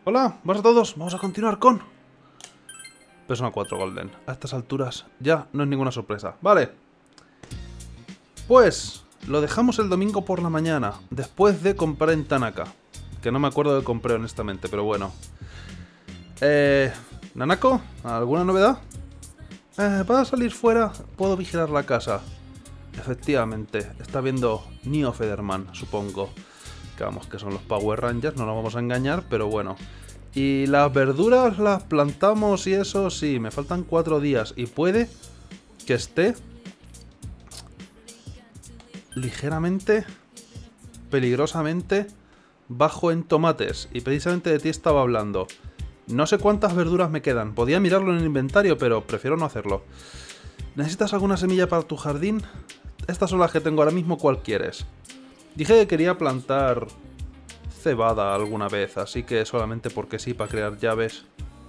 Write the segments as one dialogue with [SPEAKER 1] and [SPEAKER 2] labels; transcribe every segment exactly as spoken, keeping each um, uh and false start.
[SPEAKER 1] Hola, buenas a todos. Vamos a continuar con Persona cuatro Golden. A estas alturas ya no es ninguna sorpresa. Vale. Pues lo dejamos el domingo por la mañana, después de comprar en Tanaka. Que no me acuerdo de compré honestamente, pero bueno. Eh... Nanako, ¿alguna novedad? Eh, para salir fuera puedo vigilar la casa. Efectivamente, está viendo Neo Federman, supongo. Que vamos, que son los Power Rangers, no nos vamos a engañar, pero bueno. Y las verduras las plantamos y eso, sí, me faltan cuatro días. Y puede que esté ligeramente, peligrosamente bajo en tomates. Y precisamente de ti estaba hablando. No sé cuántas verduras me quedan. Podía mirarlo en el inventario, pero prefiero no hacerlo. ¿Necesitas alguna semilla para tu jardín? Estas son las que tengo ahora mismo. ¿Cuál quieres? Dije que quería plantar cebada alguna vez, así que solamente porque sí, para crear llaves.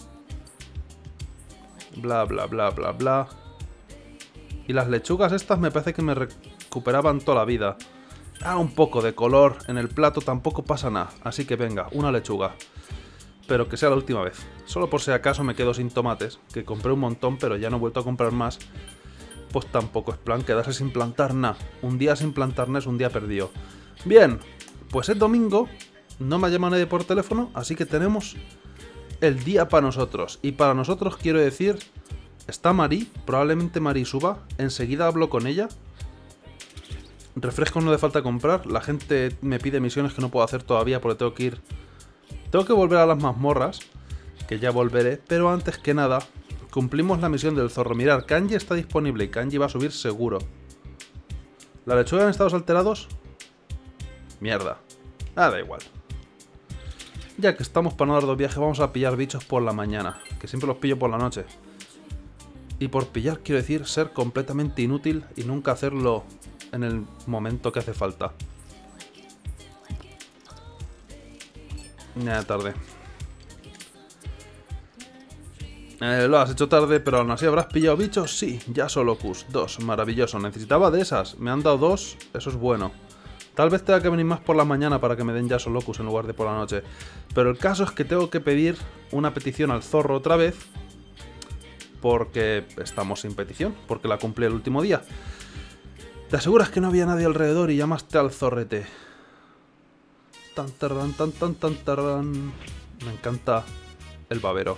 [SPEAKER 1] Bla, bla, bla, bla, bla. Y las lechugas estas me parece que me recuperaban toda la vida. Ah, un poco de color en el plato tampoco pasa nada. Así que venga, una lechuga. Pero que sea la última vez. Solo por si acaso me quedo sin tomates, que compré un montón pero ya no he vuelto a comprar más. Pues tampoco es plan quedarse sin plantar nada. Un día sin plantar nada es un día perdido. Bien, pues es domingo. No me ha llamado nadie por teléfono, así que tenemos el día para nosotros. Y para nosotros quiero decir, está Mari, probablemente Mari suba. Enseguida hablo con ella. Refrescos no hace falta comprar. La gente me pide misiones que no puedo hacer todavía porque tengo que ir... Tengo que volver a las mazmorras, que ya volveré, pero antes que nada, cumplimos la misión del zorro. Mirar, Kanji está disponible y Kanji va a subir seguro. ¿La lechuga en estados alterados? Mierda. Ah, da igual. Ya que estamos para no dar dos viajes, vamos a pillar bichos por la mañana, que siempre los pillo por la noche. Y por pillar quiero decir ser completamente inútil y nunca hacerlo en el momento que hace falta. Ya, tarde. Eh, lo has hecho tarde, pero aún así habrás pillado bichos. Sí, ya Solocus. Dos. Maravilloso. Necesitaba de esas. Me han dado dos. Eso es bueno. Tal vez tenga que venir más por la mañana para que me den ya Solocus en lugar de por la noche. Pero el caso es que tengo que pedir una petición al zorro otra vez. Porque estamos sin petición. Porque la cumplí el último día. ¿Te aseguras que no había nadie alrededor y llamaste al zorrete? Tan, tarran, tan, tan, tan, tarran. Me encanta el babero.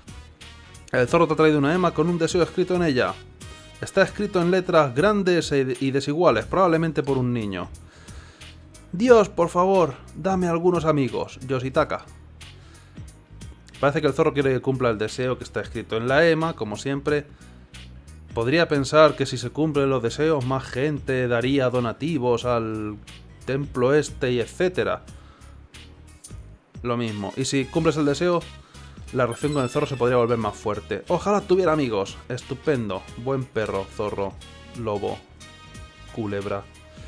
[SPEAKER 1] El zorro te ha traído una ema con un deseo escrito en ella. Está escrito en letras grandes y desiguales, probablemente por un niño. Dios, por favor, dame algunos amigos. Yoshitaka. Parece que el zorro quiere que cumpla el deseo que está escrito en la ema, como siempre. Podría pensar que si se cumplen los deseos, más gente daría donativos al templo este y etcétera. Lo mismo. Y si cumples el deseo, la relación con el zorro se podría volver más fuerte. Ojalá tuviera amigos. Estupendo. Buen perro, zorro, lobo, culebra.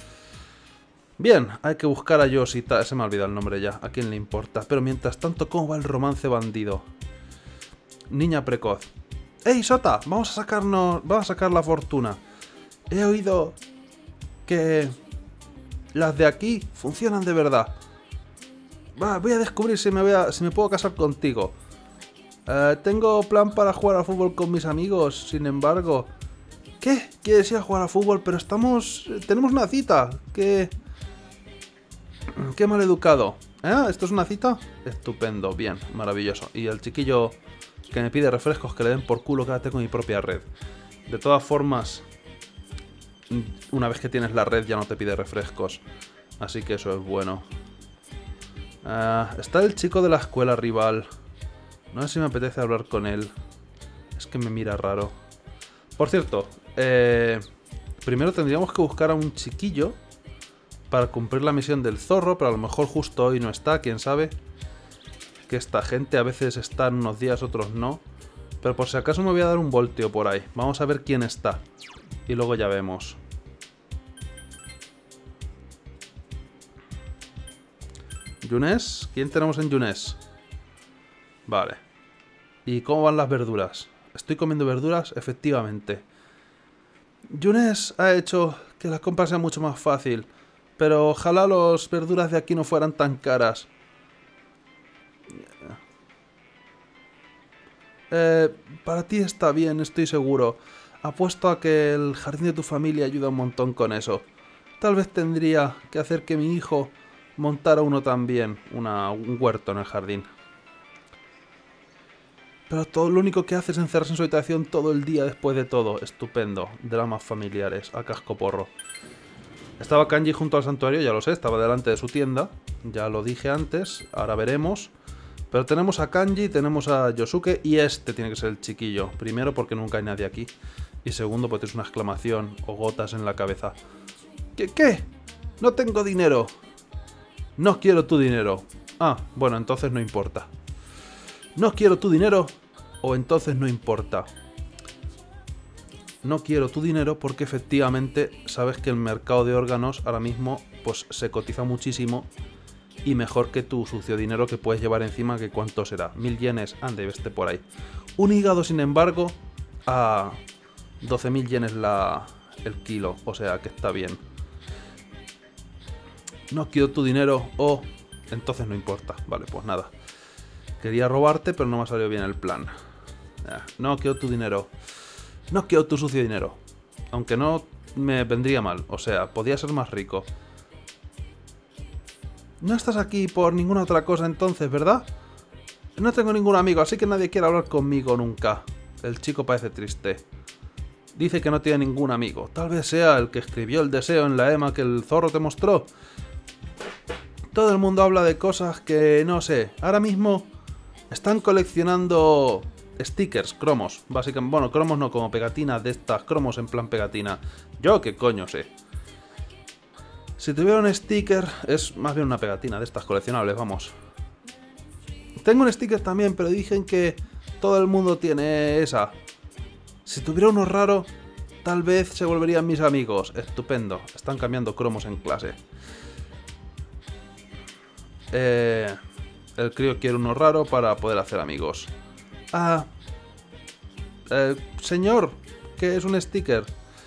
[SPEAKER 1] Bien, hay que buscar a Yoshitaka. Se me ha olvidado el nombre ya. ¿A quién le importa? Pero mientras tanto, ¿cómo va el romance bandido? Niña precoz. ¡Ey, Sota! Vamos a sacarnos... Vamos a sacar la fortuna. He oído que las de aquí funcionan de verdad. Va, voy a descubrir si me, voy a, si me puedo casar contigo. Uh, tengo plan para jugar al fútbol con mis amigos, sin embargo... ¿Qué? ¿Quieres ir a jugar al fútbol? Pero estamos... Tenemos una cita. ¿Qué? Qué mal educado. ¿Eh? ¿Esto es una cita? Estupendo, bien, maravilloso. Y el chiquillo que me pide refrescos que le den por culo, quédate con mi propia red. De todas formas, una vez que tienes la red ya no te pide refrescos. Así que eso es bueno. Uh, está el chico de la escuela rival. No sé si me apetece hablar con él. Es que me mira raro. Por cierto, eh, primero tendríamos que buscar a un chiquillo para cumplir la misión del zorro, pero a lo mejor justo hoy no está, quién sabe. Que esta gente a veces está en unos días, otros no. Pero por si acaso me voy a dar un volteo por ahí. Vamos a ver quién está. Y luego ya vemos. ¿Yunes? ¿Quién tenemos en Yunes? Vale. ¿Y cómo van las verduras? ¿Estoy comiendo verduras? Efectivamente. Yunes ha hecho que la compra sea mucho más fácil. Pero ojalá las verduras de aquí no fueran tan caras. Eh, para ti está bien, estoy seguro. Apuesto a que el jardín de tu familia ayuda un montón con eso. Tal vez tendría que hacer que mi hijo montara uno también, una, un huerto en el jardín. Pero todo lo único que hace es encerrarse en su habitación todo el día después de todo. Estupendo. Dramas familiares, a cascoporro. Estaba Kanji junto al santuario, ya lo sé, estaba delante de su tienda. Ya lo dije antes, ahora veremos. Pero tenemos a Kanji, tenemos a Yosuke y este tiene que ser el chiquillo. Primero porque nunca hay nadie aquí. Y segundo porque tienes una exclamación o gotas en la cabeza. ¿Qué? ¿Qué? No tengo dinero. No quiero tu dinero. Ah, bueno, entonces no importa. No quiero tu dinero o entonces no importa. No quiero tu dinero porque efectivamente sabes que el mercado de órganos ahora mismo pues se cotiza muchísimo y mejor que tu sucio dinero que puedes llevar encima, que cuánto será, mil yenes, ande, veste por ahí. Un hígado, sin embargo, a doce mil yenes la, el kilo, o sea que está bien. No quiero tu dinero o entonces no importa, vale, pues nada. Quería robarte pero no me ha salido bien el plan. No quiero tu dinero. No quiero tu sucio dinero. Aunque no me vendría mal. O sea, podía ser más rico. No estás aquí por ninguna otra cosa entonces, ¿verdad? No tengo ningún amigo, así que nadie quiere hablar conmigo nunca. El chico parece triste. Dice que no tiene ningún amigo. Tal vez sea el que escribió el deseo en la ema que el zorro te mostró. Todo el mundo habla de cosas que no sé. Ahora mismo están coleccionando stickers, cromos, básicamente, bueno, cromos no, como pegatinas de estas, cromos en plan pegatina. Yo qué coño sé. Si tuviera un sticker, es más bien una pegatina de estas coleccionables, vamos. Tengo un sticker también, pero dicen que todo el mundo tiene esa. Si tuviera uno raro, tal vez se volverían mis amigos. Estupendo, están cambiando cromos en clase. Eh, el crío quiere uno raro para poder hacer amigos. Ah, eh, señor, ¿qué es un sticker?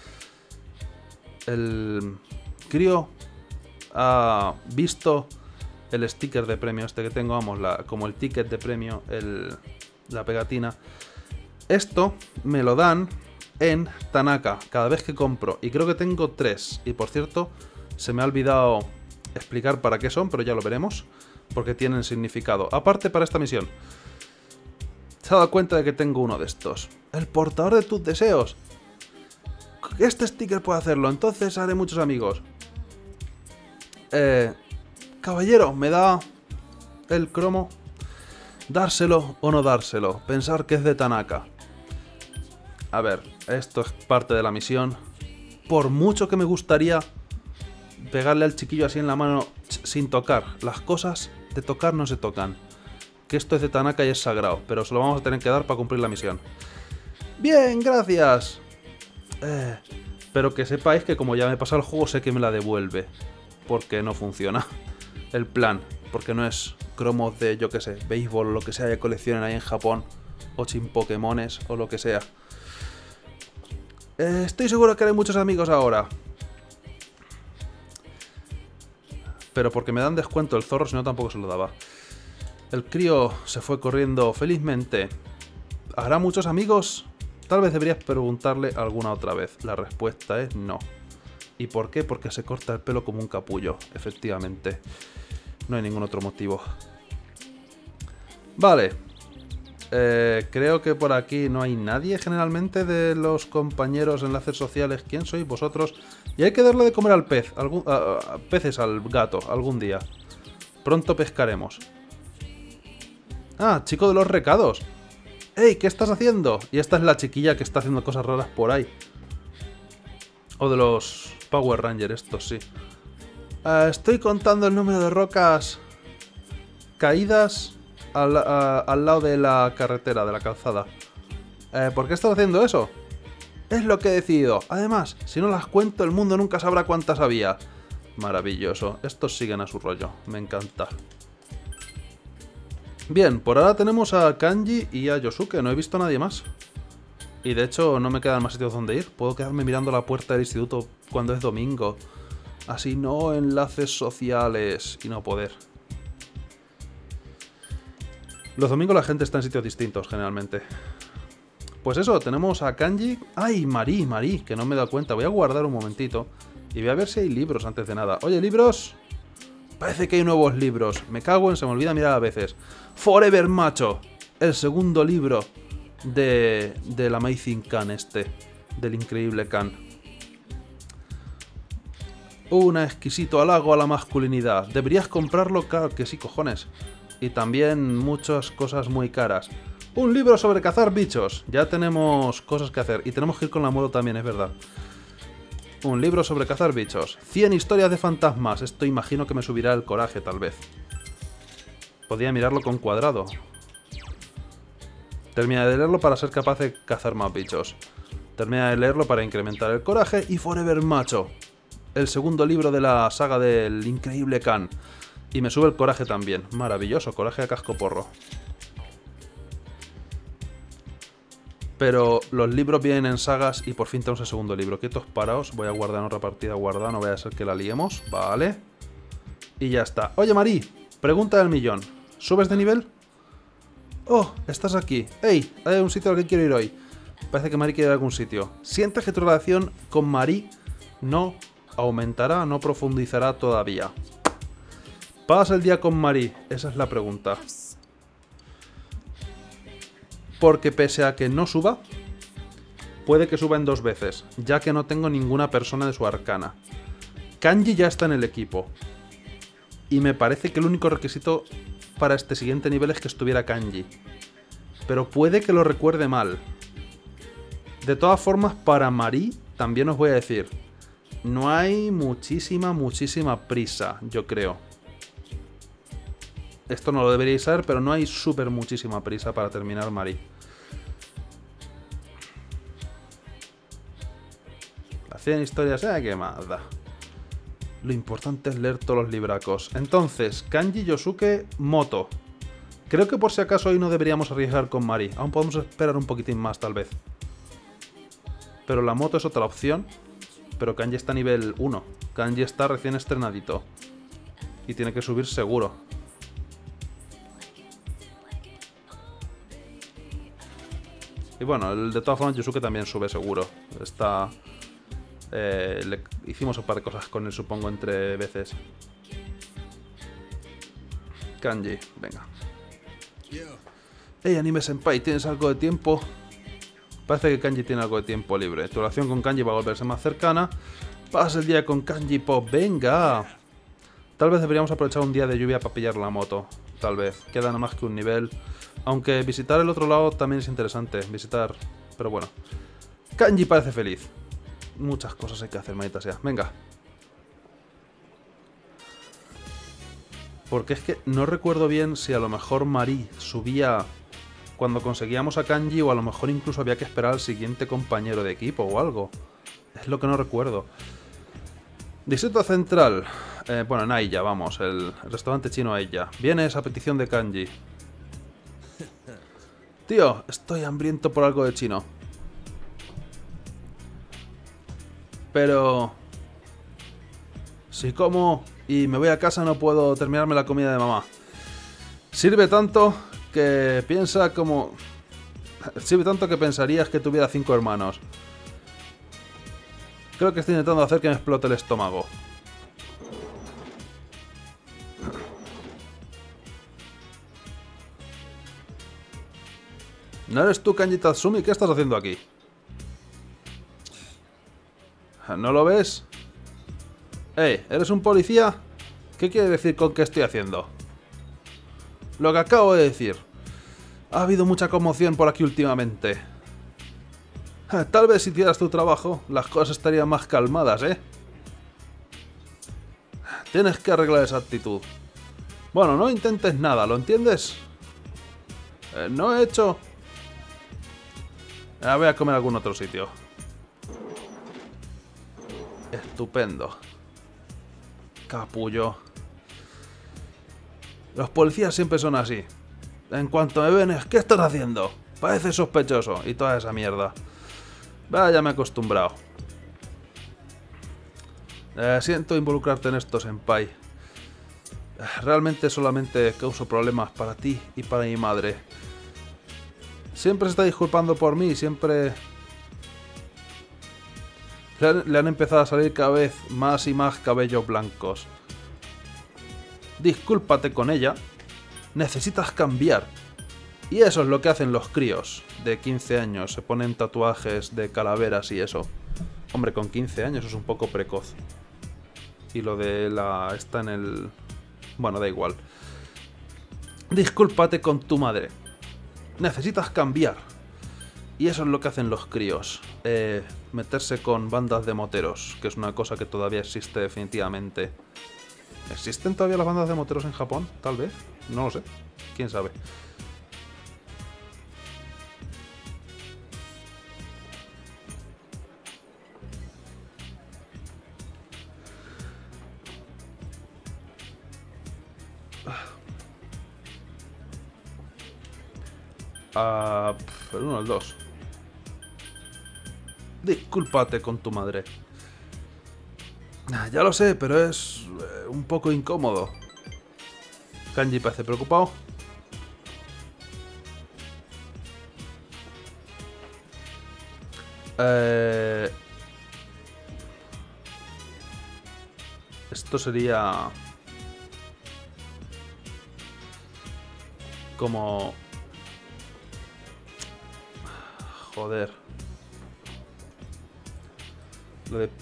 [SPEAKER 1] El crío ha visto el sticker de premio este que tengo, vamos, la, como el ticket de premio, el, la pegatina. Esto me lo dan en Tanaka cada vez que compro, y creo que tengo tres. Y por cierto, se me ha olvidado explicar para qué son, pero ya lo veremos, porque tienen significado. Aparte para esta misión. Se ha dado cuenta de que tengo uno de estos. El portador de tus deseos. Este sticker puede hacerlo, entonces haré muchos amigos. Eh, caballero, ¿me da el cromo? ¿Dárselo o no dárselo? Pensar que es de Tanaka. A ver, esto es parte de la misión. Por mucho que me gustaría pegarle al chiquillo así en la mano sin tocar. Las cosas de tocar no se tocan. Que esto es de Tanaka y es sagrado, pero se lo vamos a tener que dar para cumplir la misión. Bien, gracias. Eh, pero que sepáis que como ya me pasa el juego, sé que me la devuelve. Porque no funciona el plan. Porque no es cromos de, yo que sé, béisbol o lo que sea que coleccionen ahí en Japón. O chin Pokémones o lo que sea. Eh, estoy seguro que haré muchos amigos ahora. Pero porque me dan descuento el zorro, si no tampoco se lo daba. El crío se fue corriendo felizmente. ¿Hará muchos amigos? Tal vez deberías preguntarle alguna otra vez. La respuesta es no. ¿Y por qué? Porque se corta el pelo como un capullo, efectivamente. No hay ningún otro motivo. Vale. Eh, creo que por aquí no hay nadie generalmente de los compañeros enlaces sociales. ¿Quién sois vosotros? Y hay que darle de comer al pez. Algún, a, a, peces al gato, algún día. Pronto pescaremos. Ah, chico de los recados. ¡Ey! ¿Qué estás haciendo? Y esta es la chiquilla que está haciendo cosas raras por ahí. O de los Power Rangers, estos sí. Uh, estoy contando el número de rocas caídas al, a, al lado de la carretera, de la calzada. Uh, ¿Por qué estás haciendo eso? Es lo que he decidido. Además, si no las cuento, el mundo nunca sabrá cuántas había. Maravilloso. Estos siguen a su rollo. Me encanta. Bien, por ahora tenemos a Kanji y a Yosuke. No he visto a nadie más. Y de hecho no me quedan más sitios donde ir. Puedo quedarme mirando la puerta del instituto cuando es domingo. Así no enlaces sociales y no poder. Los domingos la gente está en sitios distintos, generalmente. Pues eso, tenemos a Kanji... ¡Ay, Marí, Marí! Que no me he dado cuenta. Voy a guardar un momentito y voy a ver si hay libros antes de nada. Oye, ¿libros? Parece que hay nuevos libros. Me cago en... Se me olvida mirar a veces. Forever Macho. El segundo libro de... del Amazing Khan este. Del increíble Khan. Un exquisito halago a la masculinidad. ¿Deberías comprarlo? Claro que sí, cojones. Y también muchas cosas muy caras. Un libro sobre cazar bichos. Ya tenemos cosas que hacer. Y tenemos que ir con la moto también, es verdad. Un libro sobre cazar bichos. cien historias de fantasmas. Esto imagino que me subirá el coraje, tal vez. Podría mirarlo con cuadrado. Termina de leerlo para ser capaz de cazar más bichos. Termina de leerlo para incrementar el coraje. Y Forever Macho. El segundo libro de la saga del increíble Khan. Y me sube el coraje también. Maravilloso, coraje a cascoporro. Pero los libros vienen en sagas y por fin tenemos el segundo libro. Quietos, paraos. Voy a guardar en otra partida guardada. No vaya a ser que la liemos. Vale. Y ya está. Oye, Marí. Pregunta del millón. ¿Subes de nivel? Oh, estás aquí. Hey, hay un sitio al que quiero ir hoy. Parece que Marí quiere ir a algún sitio. ¿Sientes que tu relación con Marí no aumentará, no profundizará todavía? ¿Pasas el día con Marí? Esa es la pregunta. Porque pese a que no suba, puede que suba en dos veces, ya que no tengo ninguna persona de su arcana. Kanji ya está en el equipo. Y me parece que el único requisito para este siguiente nivel es que estuviera Kanji. Pero puede que lo recuerde mal. De todas formas, para Marí, también os voy a decir, no hay muchísima, muchísima prisa, yo creo. Esto no lo deberíais saber, pero no hay súper muchísima prisa para terminar Marí. Las cien historias, ¿eh? ¿Qué más da? Lo importante es leer todos los libracos. Entonces, Kanji, Yosuke, moto. Creo que por si acaso hoy no deberíamos arriesgar con Marí. Aún podemos esperar un poquitín más, tal vez. Pero la moto es otra opción. Pero Kanji está a nivel uno. Kanji está recién estrenadito. Y tiene que subir seguro. Y bueno, el, de todas formas Yosuke también sube seguro. Está... Eh, le hicimos un par de cosas con él, supongo, entre veces. Kanji, venga. Hey, Anime Senpai, ¿tienes algo de tiempo? Parece que Kanji tiene algo de tiempo libre. Tu relación con Kanji va a volverse más cercana. Pasa el día con Kanji Pop, venga. Tal vez deberíamos aprovechar un día de lluvia para pillar la moto. Tal vez. Queda nada más que un nivel. Aunque visitar el otro lado también es interesante. Visitar... Pero bueno. Kanji parece feliz. Muchas cosas hay que hacer, maldita sea. Venga. Porque es que no recuerdo bien si a lo mejor Marí subía cuando conseguíamos a Kanji o a lo mejor incluso había que esperar al siguiente compañero de equipo o algo. Es lo que no recuerdo. Distrito Central. Eh, bueno, en Aiya, vamos. El, el restaurante chino Aiya. Viene esa petición de Kanji. Tío, estoy hambriento por algo de chino. Pero... si como y me voy a casa no puedo terminarme la comida de mamá. Sirve tanto que piensa como... Sirve tanto que pensarías que tuviera cinco hermanos. Creo que estoy intentando hacer que me explote el estómago. ¿No eres tú, Kanji Tatsumi? ¿Qué estás haciendo aquí? ¿No lo ves? Hey, ¿eres un policía? ¿Qué quiere decir con qué estoy haciendo? Lo que acabo de decir. Ha habido mucha conmoción por aquí últimamente. Tal vez si hicieras tu trabajo, las cosas estarían más calmadas, ¿eh? Tienes que arreglar esa actitud. Bueno, no intentes nada, ¿lo entiendes? Eh, no he hecho... Eh, voy a comer a algún otro sitio. Estupendo. Capullo. Los policías siempre son así. En cuanto me ven es... ¿Qué estás haciendo? Parece sospechoso. Y toda esa mierda. Vaya, me he acostumbrado. Eh, siento involucrarte en esto, senpai. Realmente solamente causo problemas para ti y para mi madre. Siempre se está disculpando por mí, siempre... Le han, le han empezado a salir cada vez más y más cabellos blancos. Discúlpate con ella. Necesitas cambiar. Y eso es lo que hacen los críos de quince años. Se ponen tatuajes de calaveras y eso. Hombre, con quince años es un poco precoz. Y lo de la... está en el... bueno, da igual. Discúlpate con tu madre. Necesitas cambiar. Y eso es lo que hacen los críos. Eh, meterse con bandas de moteros, que es una cosa que todavía existe definitivamente. ¿Existen todavía las bandas de moteros en Japón? Tal vez. No lo sé. ¿Quién sabe? Ah, pff, el uno o el dos. Discúlpate con tu madre. Ya lo sé, pero es eh, un poco incómodo. Kanji parece preocupado. Eh... Esto sería... como... joder. Lo de...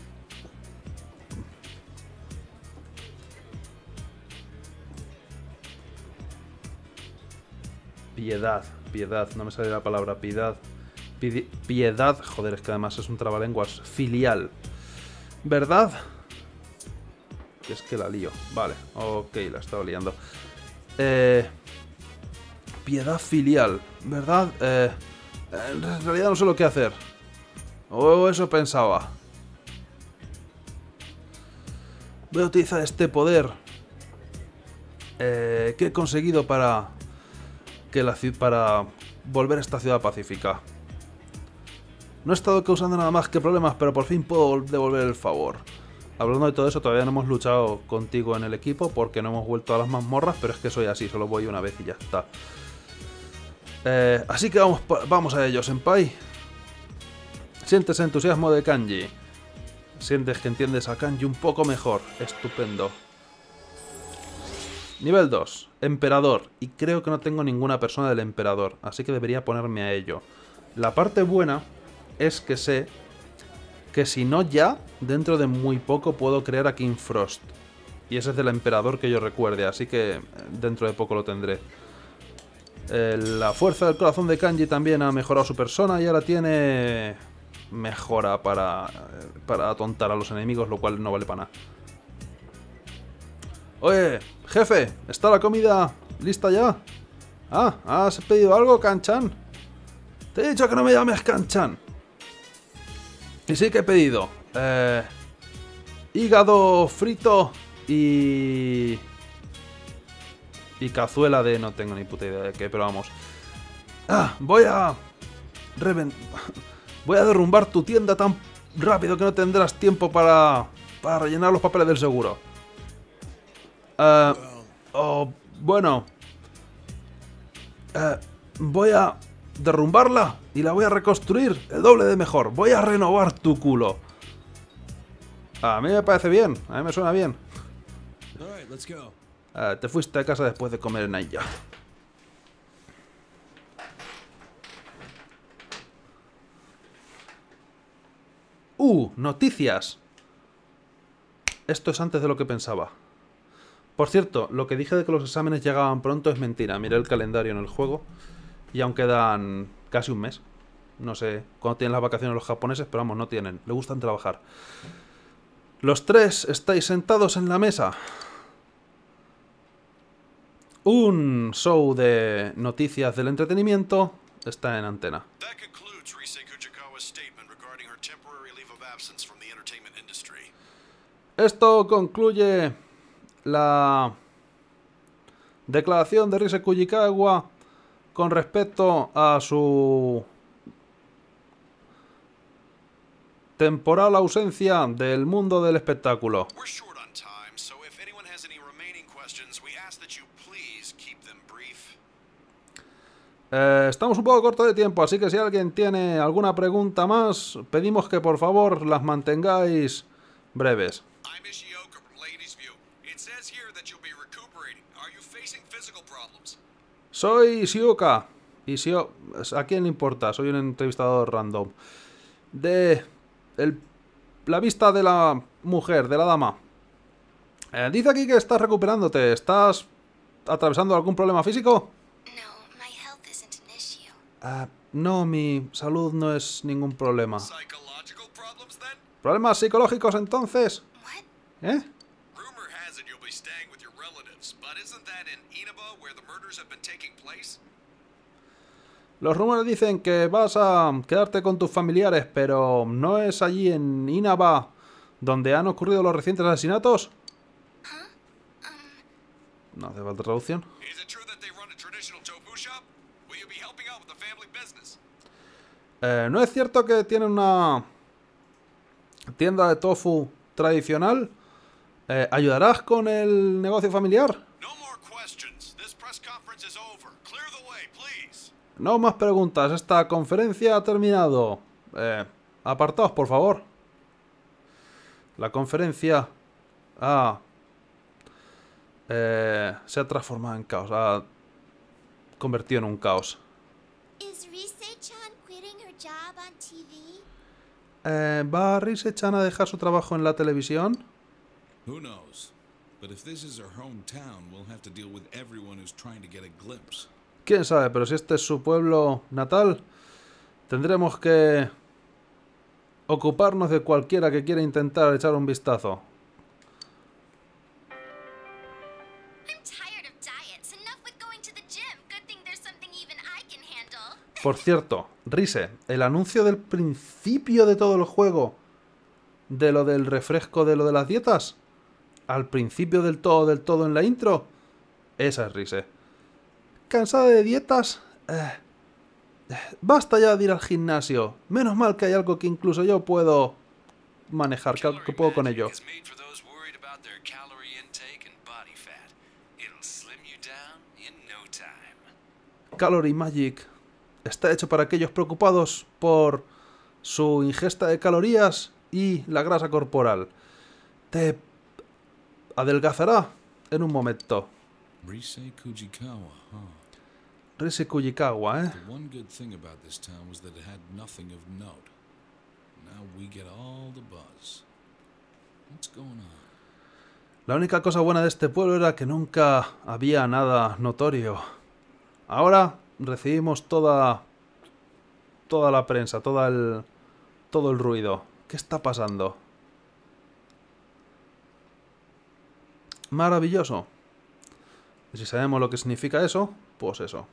[SPEAKER 1] piedad, piedad, no me sale la palabra piedad. Pidi... piedad, joder, es que además es un trabalenguas. Filial. ¿Verdad? Es que la lío. Vale, ok, la estaba liando. Eh... Piedad filial, ¿verdad? Eh... En realidad no sé lo que hacer. O eso pensaba. Voy a utilizar este poder eh, que he conseguido para que la para volver a esta ciudad pacífica. No he estado causando nada más que problemas, pero por fin puedo devolver el favor. Hablando de todo eso, todavía no hemos luchado contigo en el equipo porque no hemos vuelto a las mazmorras, pero es que soy así, solo voy una vez y ya está. Eh, así que vamos, vamos a ello, senpai. Sientes entusiasmo de Kanji. Sientes que entiendes a Kanji un poco mejor. Estupendo. Nivel dos. Emperador. Y creo que no tengo ninguna persona del emperador, así que debería ponerme a ello. La parte buena es que sé que si no ya, dentro de muy poco puedo crear a King Frost. Y ese es del emperador que yo recuerde, así que dentro de poco lo tendré. Eh, la fuerza del corazón de Kanji también ha mejorado su persona y ahora tiene mejora para, para atontar a los enemigos, lo cual no vale para nada. Oye, jefe, ¿está la comida lista ya? Ah, ¿has pedido algo, Kanchan? Te he dicho que no me llames Kanchan. Y sí que he pedido eh, hígado frito y... y cazuela de... no tengo ni puta idea de qué, pero vamos. Ah, voy a... Reven... voy a derrumbar tu tienda tan rápido que no tendrás tiempo para... para rellenar los papeles del seguro. Uh, oh, bueno. Uh, voy a derrumbarla y la voy a reconstruir el doble de mejor. Voy a renovar tu culo. A mí me parece bien, a mí me suena bien. Uh, te fuiste a casa después de comer en ella. Uh, noticias. Esto es antes de lo que pensaba. Por cierto, lo que dije de que los exámenes llegaban pronto es mentira. Miré el calendario en el juego y aún quedan casi un mes. No sé cuándo tienen las vacaciones los japoneses, pero vamos, no tienen. Le gustan trabajar. Los tres estáis sentados en la mesa. Un show de noticias del entretenimiento está en antena. Esto concluye la declaración de Rise Kujikawa con respecto a su temporal ausencia del mundo del espectáculo. Eh, estamos un poco corto de tiempo, así que si alguien tiene alguna pregunta más, pedimos que por favor las mantengáis breves. Soy Shiuka. Y Shio... ¿A quién le importa? Soy un entrevistador random. De... El... La vista de la mujer, de la dama. Eh, dice aquí que estás recuperándote. ¿Estás atravesando algún problema físico? Uh, no, mi salud no es ningún problema. ¿Problemas psicológicos entonces? ¿Eh? Los rumores dicen que vas a quedarte con tus familiares, pero ¿no es allí en Inaba donde han ocurrido los recientes asesinatos? No hace falta traducción. Eh, ¿No es cierto que tienen una tienda de tofu tradicional? Eh, ¿Ayudarás con el negocio familiar? No más preguntas. Esta conferencia ha terminado. Eh, apartaos, por favor. La conferencia ha... Eh, se ha transformado en caos. Ha convertido en un caos. Eh, ¿Va Rise-chan a dejar su trabajo en la televisión? Quién sabe, pero si este es su pueblo natal, tendremos que ocuparnos de cualquiera que quiera intentar echar un vistazo. Por cierto, Rise, el anuncio del principio de todo el juego, de lo del refresco de lo de las dietas, al principio del todo, del todo en la intro, esa es Rise. ¿Cansada de dietas? Eh, basta ya de ir al gimnasio. Menos mal que hay algo que incluso yo puedo manejar, que, que puedo con ello. Calorie Magic está hecho para aquellos preocupados por su ingesta de calorías y la grasa corporal. Te adelgazará en un momento.
[SPEAKER 2] Rise Kujikawa, huh?
[SPEAKER 1] Rise Kujikawa, ¿eh?
[SPEAKER 2] The one good thing about this town was that it had nothing of note. Now we get all the buzz. What's going on?
[SPEAKER 1] La única cosa buena de este pueblo era que nunca había nada notorio. Ahora recibimos toda toda la prensa, todo el todo el ruido. ¿Qué está pasando? Maravilloso. Y si sabemos lo que significa eso, pues eso.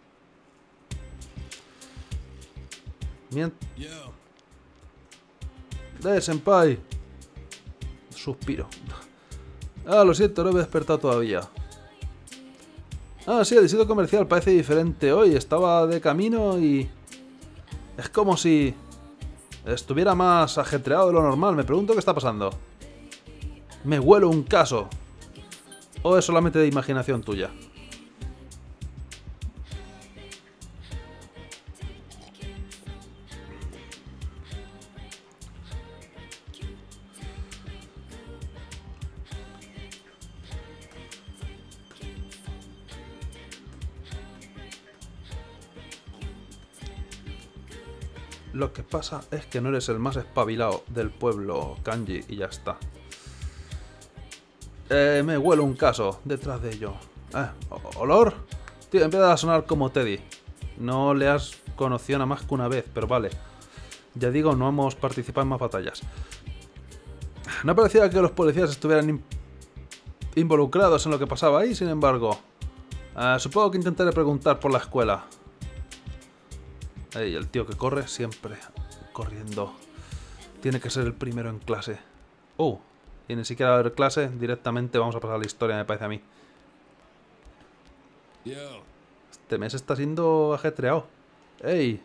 [SPEAKER 1] Bien. ¡Eh, senpai! Suspiro. Ah, lo siento, no me he despertado todavía. Ah, sí, el distrito comercial parece diferente hoy. Estaba de camino y... es como si... estuviera más ajetreado de lo normal. Me pregunto qué está pasando. Me huelo un caso. ¿O es solamente de imaginación tuya? Lo que pasa es que no eres el más espabilado del pueblo, Kanji, y ya está. Eh, me huelo un caso detrás de ello. Eh, ¿olor? Tío, empieza a sonar como Teddy. No le has conocido nada más que una vez, pero vale. Ya digo, no hemos participado en más batallas. No parecía que los policías estuvieran in involucrados en lo que pasaba ahí, sin embargo. Eh, supongo que intentaré preguntar por la escuela. Ey, el tío que corre siempre corriendo. Tiene que ser el primero en clase. Oh, y ni siquiera va a haber clase. Directamente vamos a pasar la historia, me parece a mí. Este mes está siendo ajetreado. Ey.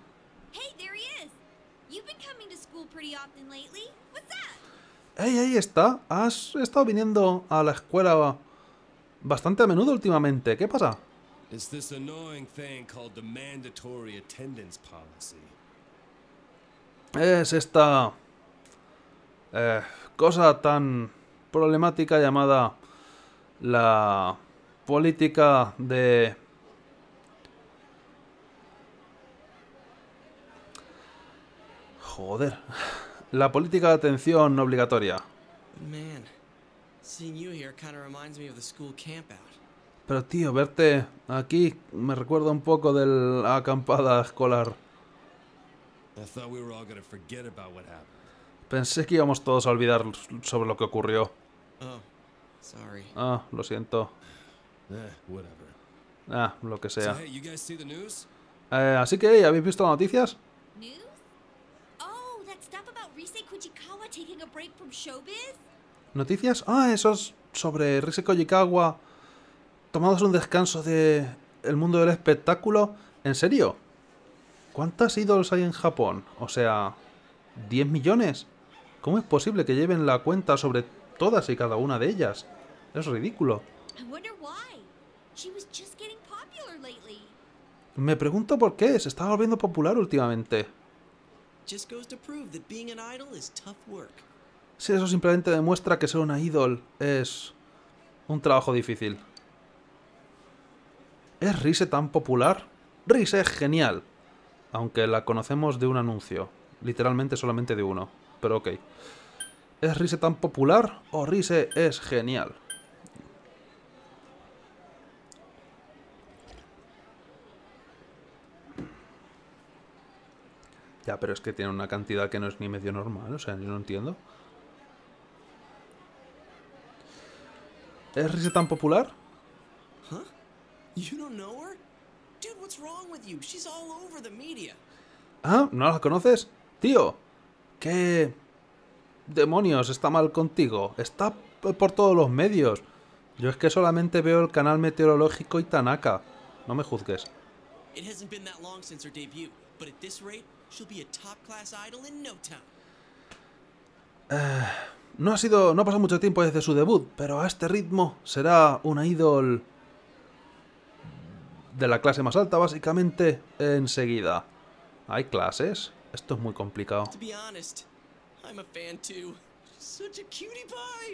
[SPEAKER 1] Ey, ahí está. Has estado viniendo a la escuela bastante a menudo últimamente. ¿Qué pasa?
[SPEAKER 3] It's this annoying thing called the mandatory attendance policy.
[SPEAKER 1] Es esta eh, cosa tan problemática llamada la política de... Joder. La política de atención obligatoria.
[SPEAKER 4] Man, seeing you here kind of reminds me of the school campout.
[SPEAKER 1] Pero tío, verte aquí me recuerda un poco de la acampada escolar.
[SPEAKER 3] I thought we were all gonna forget about what happened.
[SPEAKER 1] Pensé que íbamos todos a olvidar sobre lo que ocurrió.
[SPEAKER 4] Oh, sorry.
[SPEAKER 1] Ah, lo siento.
[SPEAKER 3] Eh, whatever.
[SPEAKER 1] Ah, lo que
[SPEAKER 3] So
[SPEAKER 1] sea.
[SPEAKER 3] hey, you guys see the news?
[SPEAKER 1] Eh, así que, ¿habéis visto las noticias?
[SPEAKER 5] News? Oh, that stuff about Rise Kujikawa taking a break from showbiz?
[SPEAKER 1] ¿Noticias? Ah, esos sobre Rise Kojikawa tomados un descanso de el mundo del espectáculo. ¿En serio? ¿Cuántas ídols hay en Japón? O sea, ¿diez millones? ¿Cómo es posible que lleven la cuenta sobre todas y cada una de ellas? Es ridículo.
[SPEAKER 5] I wonder why. She was just getting popular lately.
[SPEAKER 1] Me pregunto por qué. Se está volviendo popular últimamente.
[SPEAKER 4] Just goes to prove that being an idol is tough work.
[SPEAKER 1] Si eso simplemente demuestra que ser una idol es un trabajo difícil. ¿Es Rise tan popular? Rise es genial. Aunque la conocemos de un anuncio. Literalmente solamente de uno. Pero ok. ¿Es Rise tan popular o Rise es genial? Ya, pero es que tiene una cantidad que no es ni medio normal. O sea, yo no entiendo. ¿Es Rise tan popular?
[SPEAKER 4] Huh? You don't know her? Dude, what's wrong with you? She's all over the media.
[SPEAKER 1] Ah, ¿no la conoces? Tío, ¿qué demonios está mal contigo? Está p- por todos los medios. Yo es que solamente veo el canal meteorológico y Tanaka. No me juzgues.
[SPEAKER 4] It hasn't been that long since her debut, but at this rate, she'll be a top-class idol in no time.
[SPEAKER 1] No ha sido, no ha pasado mucho tiempo desde su debut, pero a este ritmo será una idol de la clase más alta, básicamente, enseguida. ¿Hay clases? Esto es muy complicado.
[SPEAKER 4] To be honest, I'm a fan too. She's such a cutie pie.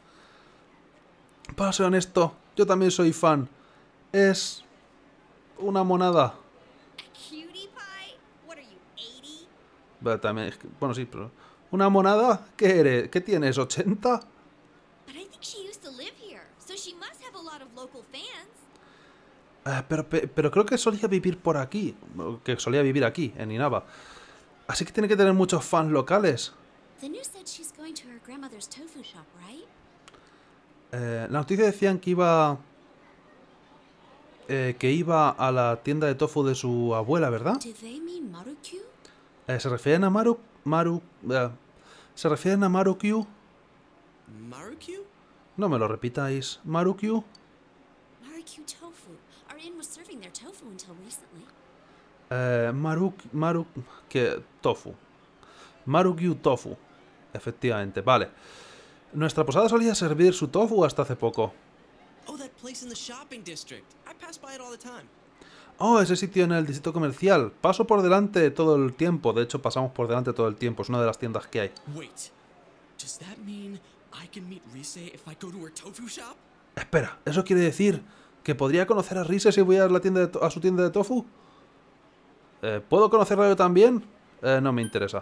[SPEAKER 1] Para ser honesto, yo también soy fan. Es una monada.
[SPEAKER 5] A cutie pie? What are you, eighty?
[SPEAKER 1] Pero también, es que- bueno, sí, pero... ¿Una monada? ¿Qué eres? ¿Qué tienes? ¿ochenta?
[SPEAKER 5] But I think she used to live here, so she must have a lot of local fans.
[SPEAKER 1] Eh, pero, pe- pero creo que solía vivir por aquí. Que solía vivir aquí, en Inaba. Así que tiene que tener muchos fans locales.
[SPEAKER 5] The news said she's going to her grandmother's tofu shop, right?
[SPEAKER 1] Eh, la noticia decían que iba... eh, que iba a la tienda de tofu de su abuela, ¿verdad?
[SPEAKER 5] Do they mean Marukyu?
[SPEAKER 1] Eh, ¿Se refieren a Maru... Maru... eh, ¿Se refieren a Marukyu?
[SPEAKER 4] Marukyu?
[SPEAKER 1] No me lo repitáis. ¿Marukyu?
[SPEAKER 5] Marukyu tofu. Our inn was serving their tofu until recently.
[SPEAKER 1] Eh, Maruk... Maru... Que... Tofu. Marukyu tofu. Efectivamente, vale. Nuestra posada solía servir su tofu hasta hace poco.
[SPEAKER 4] Oh, that place in the shopping district. I pass by it all the time.
[SPEAKER 1] Oh, ese sitio en el distrito comercial. Paso por delante todo el tiempo. De hecho, pasamos por delante todo el tiempo. Es una de las tiendas que hay.
[SPEAKER 4] Wait, does that mean I can meet Rise if I go to her tofu shop?
[SPEAKER 1] Espera, ¿eso quiere decir que podría conocer a Rise si voy a, la tienda de to- a su tienda de tofu? Eh, ¿Puedo conocerla yo también? Eh, no me interesa.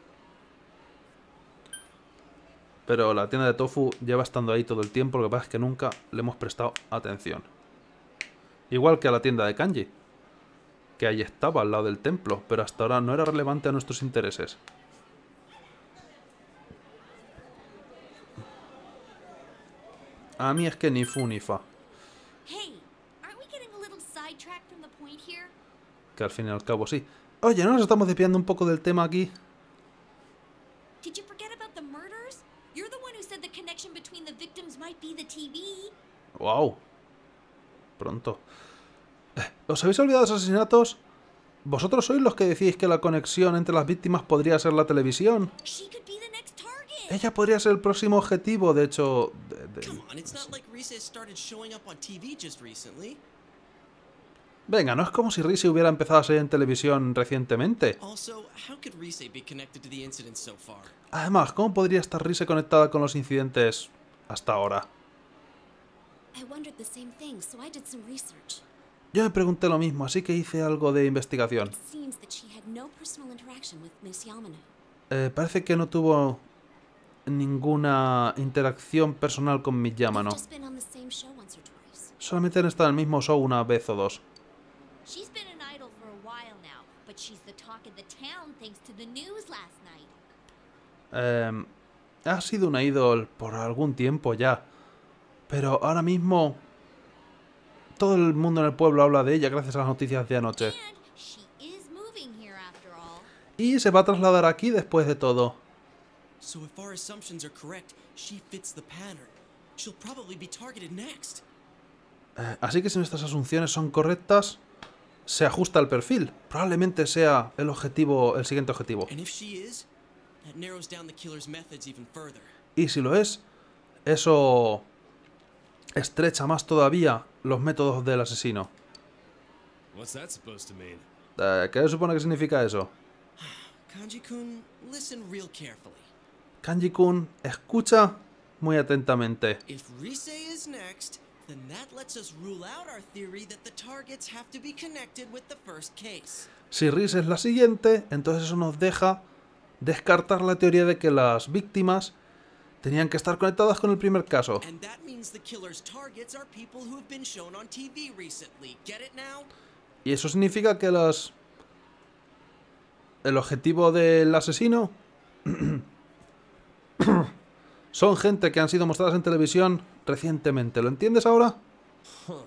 [SPEAKER 1] Pero la tienda de tofu lleva estando ahí todo el tiempo. Lo que pasa es que nunca le hemos prestado atención. Igual que a la tienda de kanji, que ahí estaba al lado del templo, pero hasta ahora no era relevante a nuestros intereses. A mí es que ni fu ni fa.
[SPEAKER 5] Hey, aren't we getting a little sidetracked from the point here?
[SPEAKER 1] Que al fin y al cabo sí. Oye, ¿no nos estamos desviando un poco del tema aquí?
[SPEAKER 5] Did you forget about the murders? You're the one who said the connection between the victims might be the T V.
[SPEAKER 1] Wow. Pronto. Eh, ¿Os habéis olvidado de los asesinatos? ¿Vosotros sois los que decís que la conexión entre las víctimas podría ser la televisión?
[SPEAKER 5] She could be the next target.
[SPEAKER 1] Ella podría ser el próximo objetivo, de hecho... de- de-
[SPEAKER 4] Come on, it's not like Rise started showing up on T V just recently.
[SPEAKER 1] Venga, no es como si Rise hubiera empezado a salir en televisión recientemente.
[SPEAKER 4] Also, how could Rise be connected to the incident so far?
[SPEAKER 1] Además, ¿cómo podría estar Rise conectada con los incidentes hasta ahora?
[SPEAKER 5] I wondered the same thing, so I did some research.
[SPEAKER 1] Yo me pregunté lo mismo, así que hice algo de investigación.
[SPEAKER 5] It seems that she had no personal interaction with Miss Yamano.
[SPEAKER 1] Eh, parece que no tuvo ninguna interacción personal con Miss Yamano.
[SPEAKER 5] They've just been on the same show once or twice.
[SPEAKER 1] Solamente han estado en el mismo show una vez o dos.
[SPEAKER 5] She's been an idol for a while now, but she's the talk of the town thanks to the news last night.
[SPEAKER 1] Eh, ha sido una idol por algún tiempo ya. Pero ahora mismo todo el mundo en el pueblo habla de ella gracias a las noticias de anoche.
[SPEAKER 5] And she is moving here after all.
[SPEAKER 1] Y se va a trasladar aquí después de todo.
[SPEAKER 4] So if our assumptions are correct, she fits the pattern. She'll probably be targeted next.
[SPEAKER 1] Eh, así que si nuestras asunciones son correctas, se ajusta al perfil. Probablemente sea el objetivo, el siguiente objetivo.
[SPEAKER 4] And if she is, that narrows down the killer's methods even further.
[SPEAKER 1] Y si lo es, eso estrecha más todavía los métodos del asesino.
[SPEAKER 3] What's that supposed to mean?
[SPEAKER 1] Eh, ¿Qué supone que significa eso?
[SPEAKER 4] Kanji-kun, listen real carefully.
[SPEAKER 1] Kanji-kun escucha muy atentamente.
[SPEAKER 4] If Rise is next, then that lets us rule out our theory that the targets have to be connected with the first case.
[SPEAKER 1] Si Rise es la siguiente, entonces eso nos deja descartar la teoría de que las víctimas tenían que estar conectadas con el primer caso.
[SPEAKER 4] And that means the killer's targets are people who have been shown on T V recently. Get it now?
[SPEAKER 1] Y eso significa que las... el objetivo del asesino son gente que han sido mostradas en televisión recientemente. ¿Lo entiendes ahora?
[SPEAKER 3] Huh.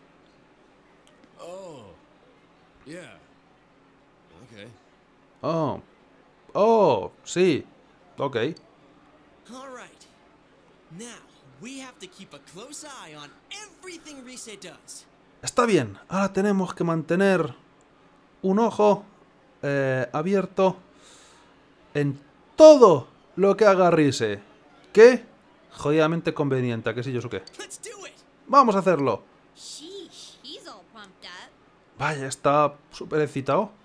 [SPEAKER 3] Oh. Yeah. Okay.
[SPEAKER 1] Oh. Oh, sí. Ok.
[SPEAKER 4] All right. Now, we have to keep a close eye on everything Rise does.
[SPEAKER 1] Está bien. Ahora tenemos que mantener un ojo eh, abierto en todo lo que haga Rise. ¿Qué? Jodidamente conveniente, ¿a qué sí, Yosuke?
[SPEAKER 4] Let's do it.
[SPEAKER 1] ¡Vamos a hacerlo!
[SPEAKER 5] Sheesh, he's all pumped up.
[SPEAKER 1] Vaya, está súper excitado.